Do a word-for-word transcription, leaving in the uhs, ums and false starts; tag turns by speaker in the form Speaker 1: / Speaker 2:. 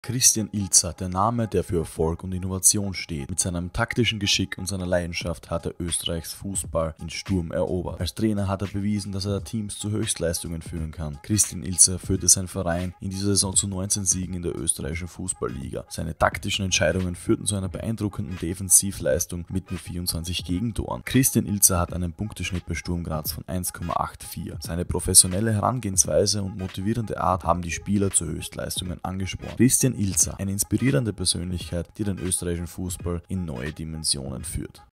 Speaker 1: Christian Ilzer, der Name, der für Erfolg und Innovation steht. Mit seinem taktischen Geschick und seiner Leidenschaft hat er Österreichs Fußball in Sturm erobert. Als Trainer hat er bewiesen, dass er Teams zu Höchstleistungen führen kann. Christian Ilzer führte seinen Verein in dieser Saison zu neunzehn Siegen in der österreichischen Fußballliga. Seine taktischen Entscheidungen führten zu einer beeindruckenden Defensivleistung mit nur vierundzwanzig Gegentoren. Christian Ilzer hat einen Punkteschnitt bei Sturm Graz von eins Komma vierundachtzig. Seine professionelle Herangehensweise und motivierende Art haben die Spieler zu Höchstleistungen angespornt. Christian Ilzer, eine inspirierende Persönlichkeit, die den österreichischen Fußball in neue Dimensionen führt.